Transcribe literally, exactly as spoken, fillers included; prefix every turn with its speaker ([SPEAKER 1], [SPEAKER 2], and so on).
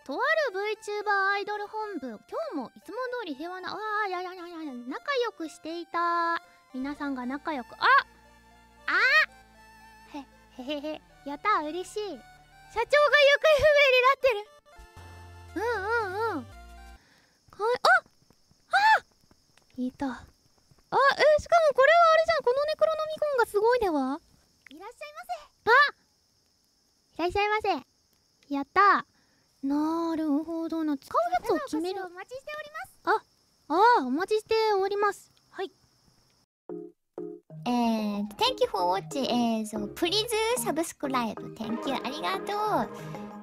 [SPEAKER 1] とある VTuber アイドル本部、今日もいつも通り平和な、ああ、いやいやいやいや、仲良くしていた。皆さんが仲良く、ああへ、へへへ、やった、嬉しい。社長が行方不明になってる。うんうんうん。かわい、ああいた。あ、え、しかもこれはあれじゃん、このネクロノミコンがすごいでは。いらっしゃいませ。あ、いらっしゃいませ。やった。なるほどな、使うやつを決める。お待ちしております。あ、ああ、お待ちしております。はい。
[SPEAKER 2] えー、Thank you for watching えー、そう、Please subscribe Thank you ありがとう